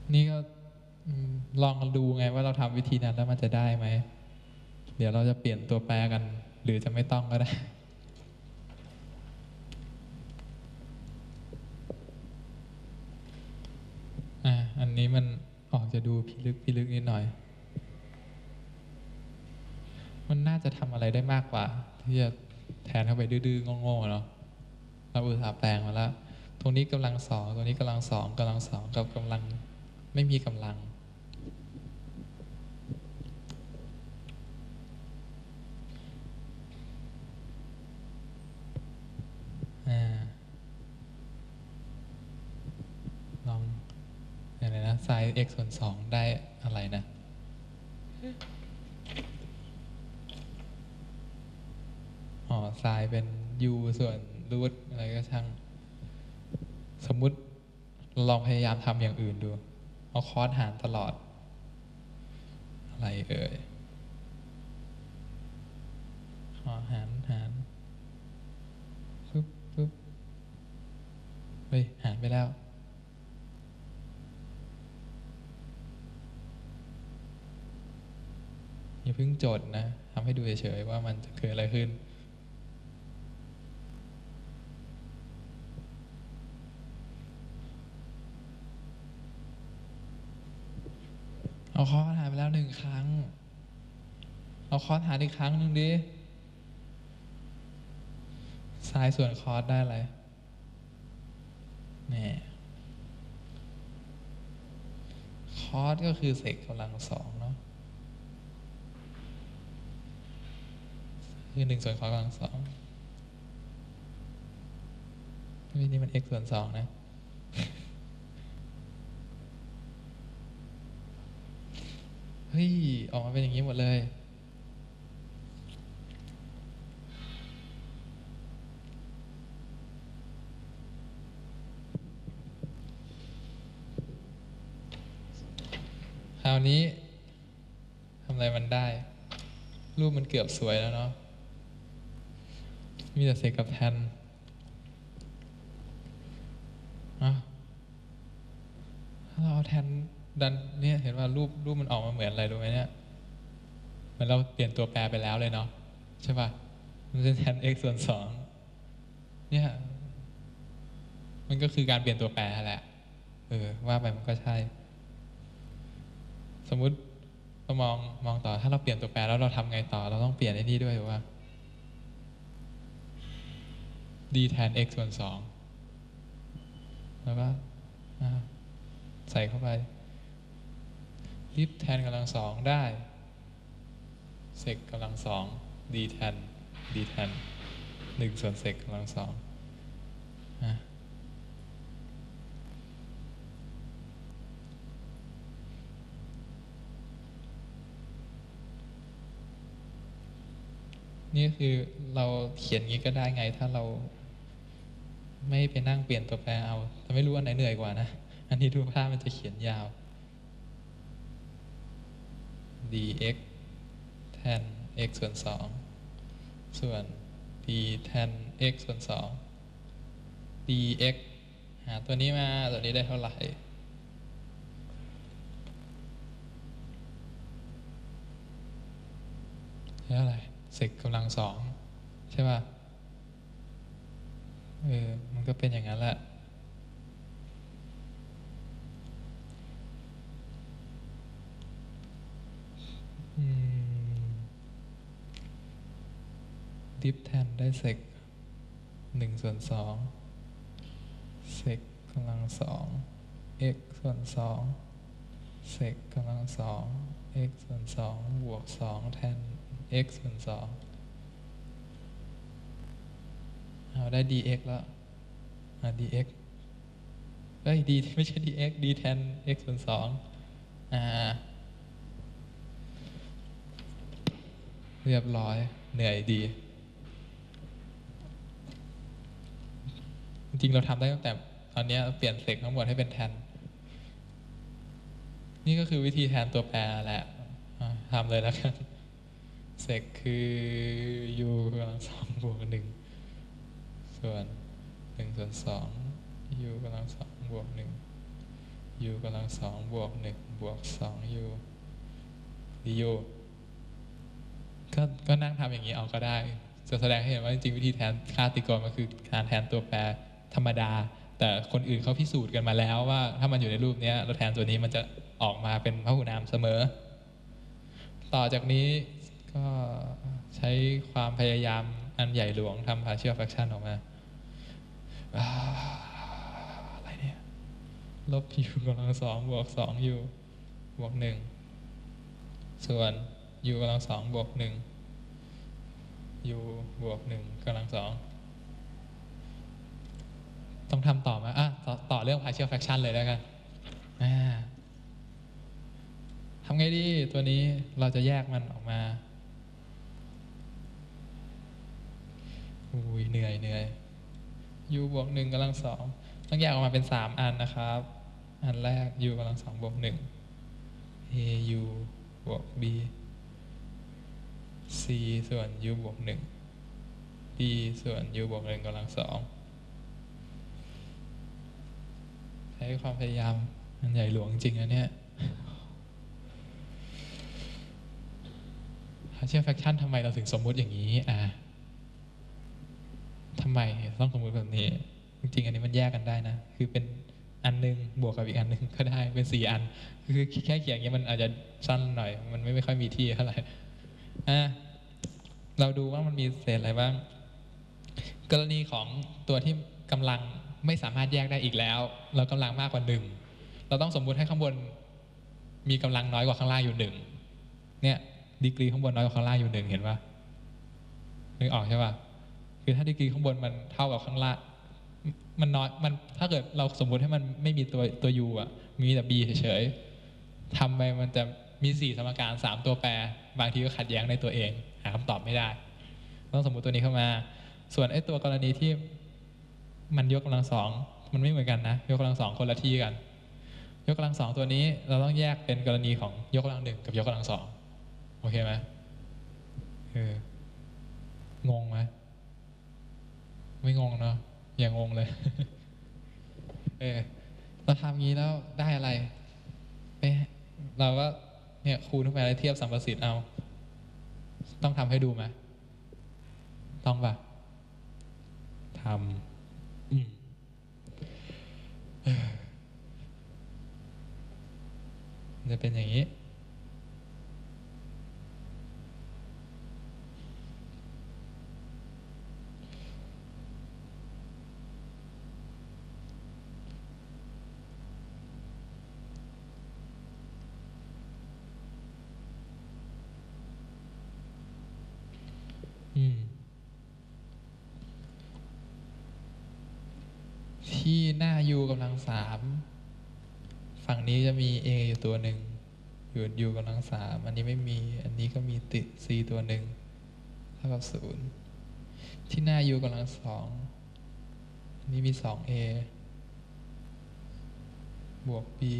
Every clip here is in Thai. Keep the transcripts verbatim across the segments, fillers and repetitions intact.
นี่ก็ลองดูไงว่าเราทำวิธีนั้นแล้วมันจะได้ไหมเดี๋ยวเราจะเปลี่ยนตัวแปรกันหรือจะไม่ต้องก็ได้อ่ะอันนี้มันออกจะดูพิลึกพิลึกนิดหน่อยมันน่าจะทำอะไรได้มากกว่าที่จะแทนเข้าไปดื้อๆโง่ๆเนาะเราอุตส่าห์แปลงมาแล้วตรงนี้กำลังสองตรงนี้กำลังสองกำลังสองกับกำลังไม่มีกำลังอ่าลองอะไรนะไซน์ x ส่วนสองได้อะไรนะอ๋อไซน์เป็น u ส่วนรูทอะไรก็ช่างสมมุติลองพยายามทำอย่างอื่นดูเอาคอสหารตลอดอะไรเอ่ยขอหารหารปึ๊บปึ๊บเฮ้ยหารไปแล้วอย่าเพิ่งจดนะทำให้ดูเฉยๆว่ามันจะเกิดอะไรขึ้นเอาคอสหารไปแล้วหนึ่งครั้งเอาคอสหารอีกครั้งหนึ่งดิไซน์ส่วนคอสได้อะไรนี่คอสก็คือเศษกำลังสองเนาะคือหนึ่งส่วนคอสกำลังสองนี่มัน x ส่วนสองนะเฮ้ยออกมาเป็นอย่างนี้หมดเลยคราวนี้ทำอะไรมันได้รูปมันเกือบสวยแล้วเนาะมีแต่เศษกับแทนอ่ะถ้าเราเอาแทนดันเนี่ยเห็นว่ารูปรูปมันออกมาเหมือนอะไรรู้ไหมเนี่ยเหมือนเราเปลี่ยนตัวแปรไปแล้วเลยเนาะใช่ป่ะมันจะแทน x ส่วนสองเนี่ยมันก็คือการเปลี่ยนตัวแปรแหละเออว่าไปมันก็ใช่สมมุติเรามองมองต่อถ้าเราเปลี่ยนตัวแปรแล้วเราทำไงต่อเราต้องเปลี่ยนไอ้นี่ด้วยว่า d แทน x ส่วนสองแล้วก็ใส่เข้าไปลิฟแทนกำลังสองได้เซกกำลังสอง d แทน d แทนหนึ่งส่วนเซกกำลังสองนี่คือเราเขียนงี้ก็ได้ไงถ้าเราไม่ไปนั่งเปลี่ยนตัวแปรเอาแต่ไม่รู้อันไหนเหนื่อยกว่านะอันนี้ดูภาพมันจะเขียนยาว dx แทน x ส่วนสองส่วน d แทน x ส่วนสอง dx หาตัวนี้มาตัวนี้ได้เท่าไหร่ได้เท่าไหร่เซกกำลังสองใช่ป่ะเออมันก็เป็นอย่างนั้นแหละดิฟแทนได้เซกหนึ่งส่วนสองเซกกำลังสอง x ส่วนสองเซกกำลังสอง x ส่วนสองบวกสองแทน x ส่วนสองเอาได้ dx แล้วอ่ะ dx เอ้ย d ไม่ใช่ dx d แทน x ส่วนสองอ่าเรียบร้อยเหนื่อยดีจริงเราทำได้ตั้งแต่ตอนนี้เปลี่ยนเซกทั้งหมดให้เป็นแทนนี่ก็คือวิธีแทนตัวแปรแหละทำเลยแล้วกันเซกคือ u กำลังสองบวกหนึ่งส่วนหนึ่งส่วนสอง u กำลังสองบวกหนึ่ง u กำลังสองบวกหนึ่งบวกสอง u du ก็ก็นั่งทำอย่างนี้เอาก็ได้จะแสดงให้เห็นว่าจริงๆวิธีแทนค่าตรีโกณมันคือการแทนตัวแปรธรรมดาแต่คนอื่นเขาพิสูจน์กันมาแล้วว่าถ้ามันอยู่ในรูปนี้เราแทนตัวนี้มันจะออกมาเป็นพหุนามเสมอต่อจากนี้ก็ใช้ความพยายามอันใหญ่หลวงทำ partial fraction ออกมาอะไรเนี่ยลบ u กำลังสองบวกสอง u บวกหนึ่งส่วน u กำลังสองบวกหนึ่ง u บวกหนึ่งกำลังสองต้องทำต่อมาอ่ะต่อต่อเรื่อง partial fraction เลยแล้วกันอ่าทำไงดีตัวนี้เราจะแยกมันออกมาอุ้ยเหนื่อยเหนื่อย u บวกหนึ่งกำลังสองต้องแยกออกมาเป็นสามอันนะครับอันแรก u กำลังสองบวกหนึ่ง au บวก b c ส่วน u บวกหนึ่ง d ส่วน u บวกหนึ่งกำลังสองใช้ความพยายามอันใหญ่หลวงจริงนะเนี่ย partial fraction ทำไมเราถึงสมมุติอย่างนี้อ่ะทำไมต้องสมมุติแบบนี้จริงๆอันนี้มันแยกกันได้นะคือเป็นอันนึงบวกกับอีกอันนึงก็ได้เป็นสี่อันคือแค่เขียนอย่างนี้มันอาจจะสั้นหน่อยมันไม่ค่อยมีที่เท่าไหร่อ่ะเราดูว่ามันมีเศษอะไรบ้างกรณีของตัวที่กำลังไม่สามารถแยกได้อีกแล้วเรากำลังมากกว่าหนึ่งเราต้องสมมุติให้ข้างบนมีกำลังน้อยกว่าข้างล่างอยู่หนึ่งเนี่ยดีกรีข้างบนน้อยกว่าข้างล่างอยู่หนึ่งเห็นปะนึกออกใช่ปะคือถ้าดีกรีข้างบนมันเท่ากับข้างล่างมันน้อยมันถ้าเกิดเราสมมุติให้มันไม่มีตัวตัว u อ่ะมีแต่ b เฉยๆทำไปมันจะมีสี่สมการสามตัวแปรบางทีก็ขัดแย้งในตัวเองหาคำตอบไม่ได้ต้องสมมุติตัวนี้เข้ามาส่วนไอ้ตัวกรณีที่มันยกกำลังสองมันไม่เหมือนกันนะยกกำลังสองคนละที่กันยกกำลังสองตัวนี้เราต้องแยกเป็นกรณีของยกกำลังหนึ่งกับยกกำลังสองโอเคไหมเอองงไหมไม่งงเนาะอย่างงงเลย เออเราทำงี้แล้วได้อะไรไปเราก็เนี่ยคูณเข้าไปแล้วเทียบสัมประสิทธิ์เอาต้องทำให้ดูไหมต้องปะทำอืมจะเป็นอย่างนี้ที่หน้า u กำลังสามฝั่งนี้จะมี a อยู่ตัวหนึ่งอยู่ u กำลังสามอันนี้ไม่มีอันนี้ก็มีติด c ตัวหนึ่งเท่ากับศูนย์ที่หน้า u กำลังสองอันนี้มี สอง a บวก b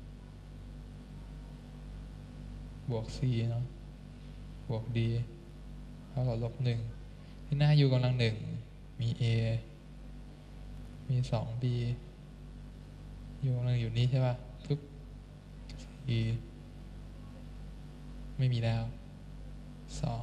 บวก c เนาะบวก d เท่ากับลบหนึ่งที่หน้า u กำลังหนึ่งมี a มี สอง b u กำลังอยู่นี่ใช่ป่ะทุก c ไม่มีแล้วสอง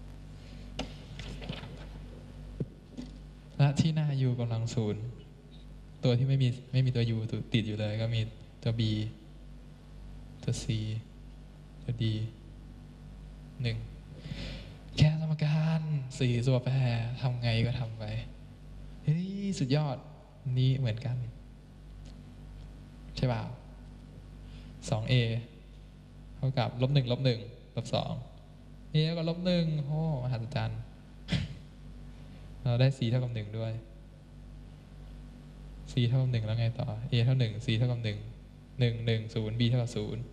และที่หน้า u กำลังศูนย์ตัวที่ไม่มีไม่มีตัว u ติดอยู่เลยก็มีตัว b ตัว c ตัว d หนึ่งแค่สมการสี่ตัวแปรทำไงก็ทำไปเฮ้ยสุดยอดนี่เหมือนกันใช่ป่าวสอง a เท่ากับลบหนึ่งลบหนึ่งลบสอง a เท่ากับลบหนึ่งโอ้มหัศจรรย์เราได้ c เท่ากับหนึ่งด้วย c เท่ากับหนึ่งแล้วไงต่อ a เท่าหนึ่ง c เท่ากับหนึ่งหนึ่งหนึ่งศูนย์ b เท่ากับศูนย์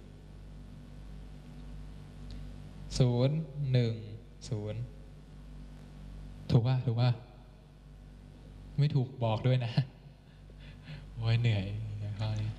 ศูนย์หนึ่งศูนย์ถูกป่ะถูกป่ะไม่ถูกบอกด้วยนะโอ้ยเหนื่อยข้อนี้